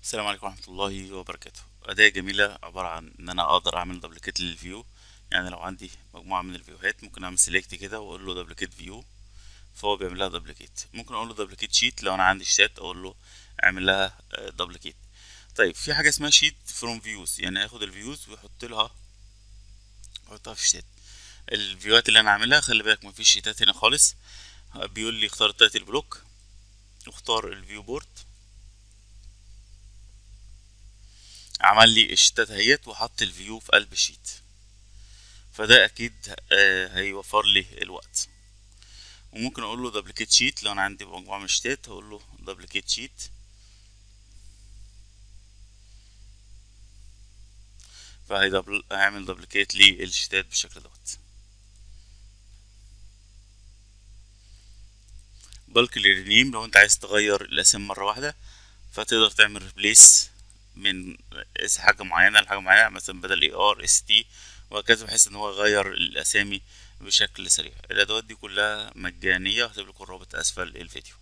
السلام عليكم ورحمة الله وبركاته. أداة جميلة عبارة عن إن أنا أقدر أعمل دبليكيت للفيو. يعني لو عندي مجموعة من الفيوهات ممكن أعمل سيلكت كده وأقول له دبليكيت فيو، فهو بيعمل لها دبليكيت. ممكن أقول له دبليكيت شيت لو أنا عندي شيتات أقول له أعمل لها دبليكيت. طيب في حاجة اسمها شيت فروم فيوز، يعني هياخد الفيوز ويحطها في شيت. الفيوهات اللي أنا عاملها خلي بالك مفيش شيتات هنا خالص. بيقول لي اختار التايتل بلوك واختار الفيو بورد، عمل لي الشيتات اهيت وحط الفيو في قلب الشيت. فده اكيد هيوفر لي الوقت. وممكن اقول له دبليكيت شيت لو انا عندي مجموعه من الشيتات، هقول له دبليكيت شيت هيعمل دبليكيت للشيتات بالشكل دوت. بالك الرينيم لو انت عايز تغير الاسم مره واحده، فتقدر تعمل ريبليس من حاجه معينه لحاجه معينه، مثلا بدل اي ار اس تي وهكذا، بحيث ان هو يغير الاسامي بشكل سريع. الادوات دي كلها مجانيه، هسيب لكم الرابط اسفل الفيديو.